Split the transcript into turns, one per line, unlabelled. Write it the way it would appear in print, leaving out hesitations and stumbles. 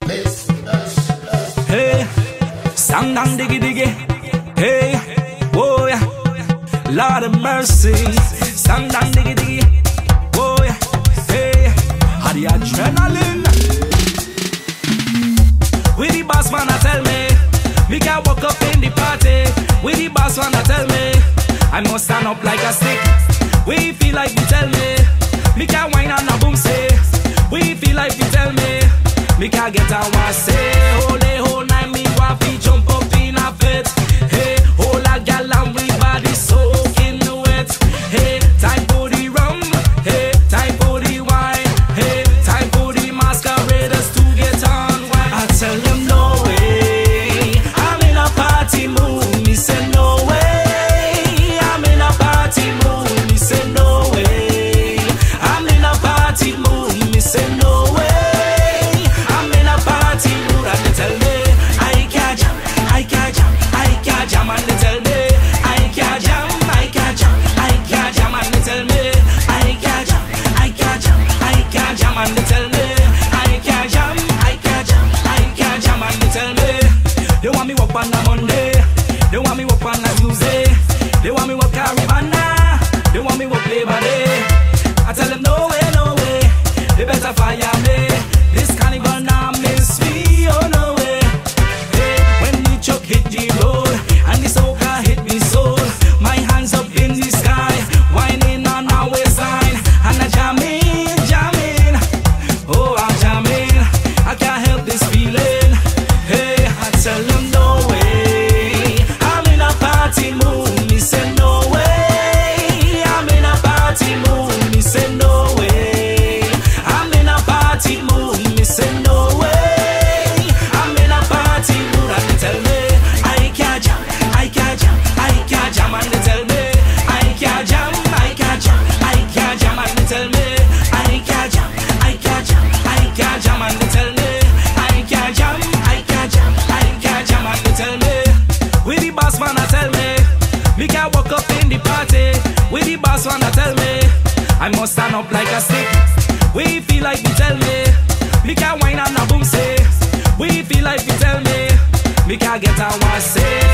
Hey, sang dang diggy diggy. Hey, whoa yeah, Lord of mercy. Sang dang diggy diggy. Whoa yeah, hey, how the adrenaline. With the boss man I tell me can walk up in the party. With the boss man I tell me I must stand up like a stick. We feel like you tell me can whine and a boom say. We feel like you tell me can get out and say. Whole night me want to jump up in a fit. Hey, whole a gal and we body soaking wet. Hey, time for the rum. Hey, time for the wine. Hey, time for the masqueraders to get on wine. I tell them no way, I'm in a party mood. Me say no way, I'm in a party mood. Me say no way, I'm in a party mood. Me say no way. They want me work on a Monday, they want me work on a Tuesday, they want me work Caribana, they want me work Labor Day. I tell them no way, they better fire me. This carnival now miss me, oh no way. Hey, when the truck hit the road and the soca hit me soul, my hands up in the sky, whining on our waistline, and I jamming, oh I'm jamming, I can't help this feeling. Hey, I tell them no way, I'm in a party mood. Me say no way, I'm in a party mood. Me say no way, I'm in a party mood. Me say no way, I'm in a party mood. And they tell me I can't jam, I can't jam, I can't jam. And they tell me I can't jam, I can't jam, I can't jam. And they tell me I can't jam, I can't jam, I can't jam. And they tell me I can't jam, I can't jam, I can't jam. And they tell me with the boss man I tell me can walk up in the party. With the boss man I tell me I must stand up like a stick. We feel like you tell me can whine and a boom say. We feel like you tell me can get out and say.